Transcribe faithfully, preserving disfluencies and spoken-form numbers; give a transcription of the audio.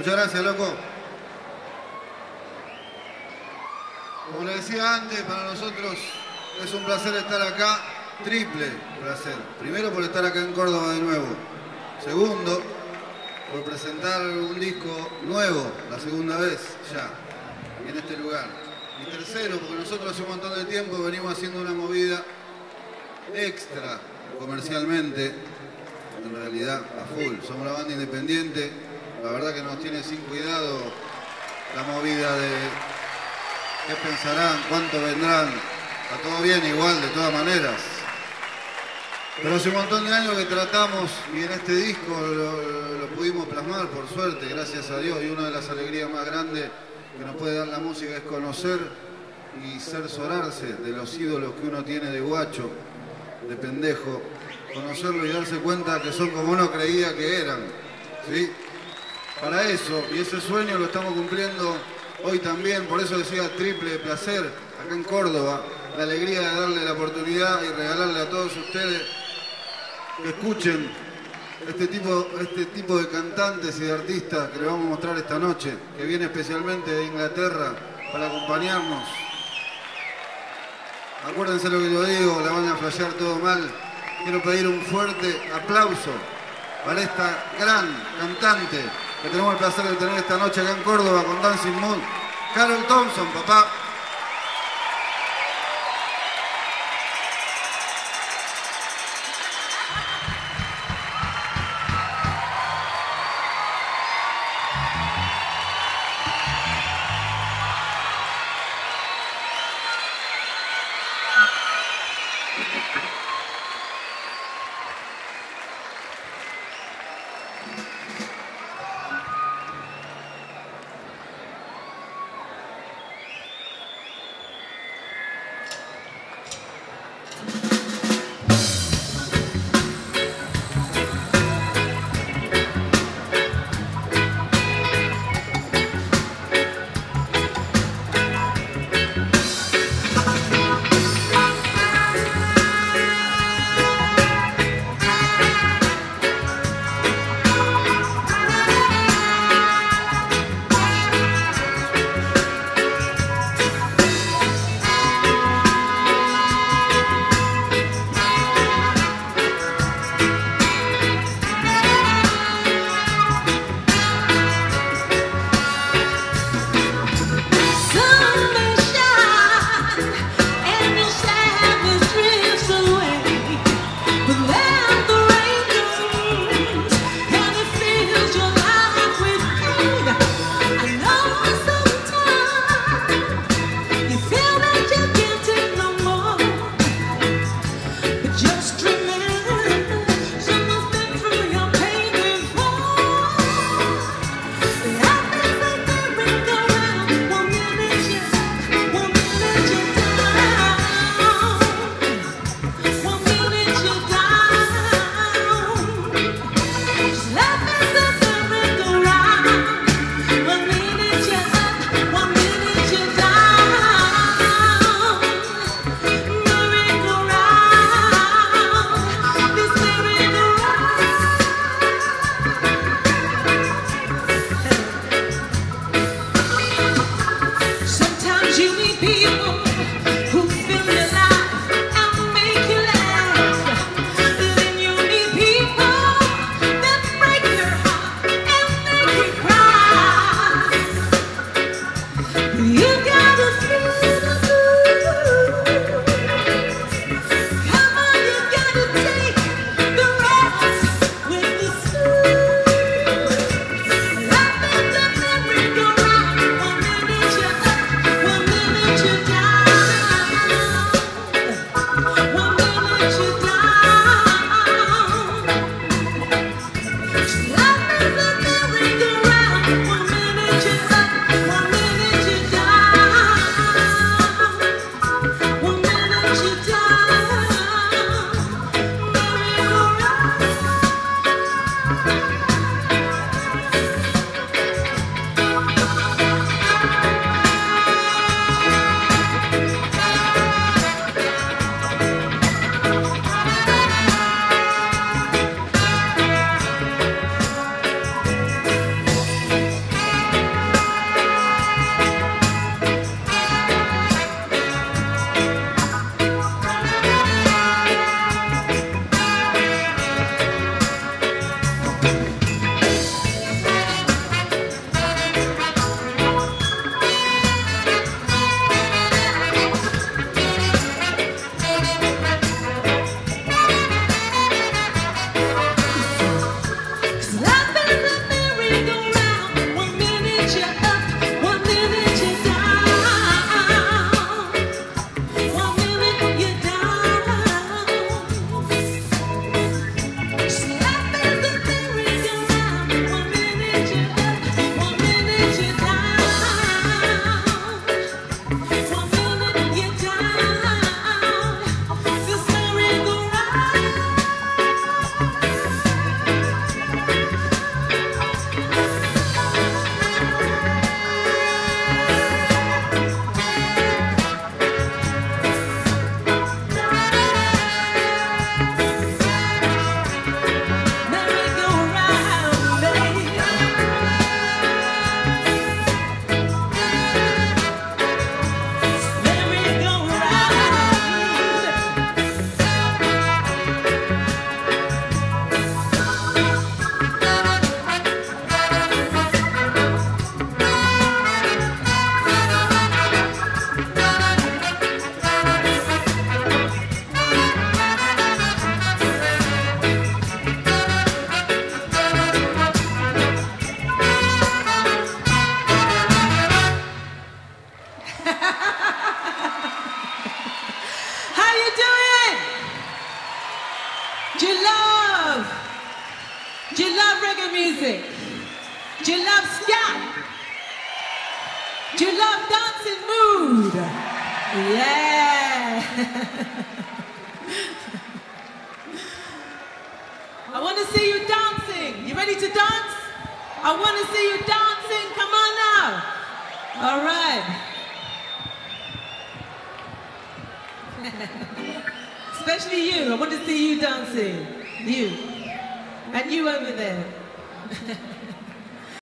Muchas gracias, loco. Como le decía antes, para nosotros es un placer estar acá, triple placer. Primero por estar acá en Córdoba de nuevo. Segundo, por presentar un disco nuevo, la segunda vez ya, en este lugar. Y tercero, porque nosotros hace un montón de tiempo venimos haciendo una movida extra comercialmente, en realidad a full. Somos una banda independiente, la verdad que nos tiene sin cuidado la movida de qué pensarán, cuánto vendrán. Está todo bien igual, de todas maneras. Pero hace un montón de años que tratamos y en este disco lo, lo pudimos plasmar, por suerte, gracias a Dios. Y una de las alegrías más grandes que nos puede dar la música es conocer y cerciorarse de los ídolos que uno tiene de guacho, de pendejo. Conocerlo y darse cuenta que son como uno creía que eran, ¿sí? Para eso, y ese sueño lo estamos cumpliendo hoy también, por eso decía triple placer, acá en Córdoba, la alegría de darle la oportunidad y regalarle a todos ustedes que escuchen este tipo, este tipo de cantantes y de artistas que les vamos a mostrar esta noche, que viene especialmente de Inglaterra para acompañarnos. Acuérdense lo que yo digo, la van a flashear todo mal. Quiero pedir un fuerte aplauso para esta gran cantante que tenemos el placer de tener esta noche acá en Córdoba con Dancing Moon, Carol Thompson, papá. music? Do you love scat? Do you love dancing mood? Yeah. I want to see you dancing. You ready to dance? I want to see you dancing. Come on now. All right. Especially you. I want to see you dancing. You. And you over there.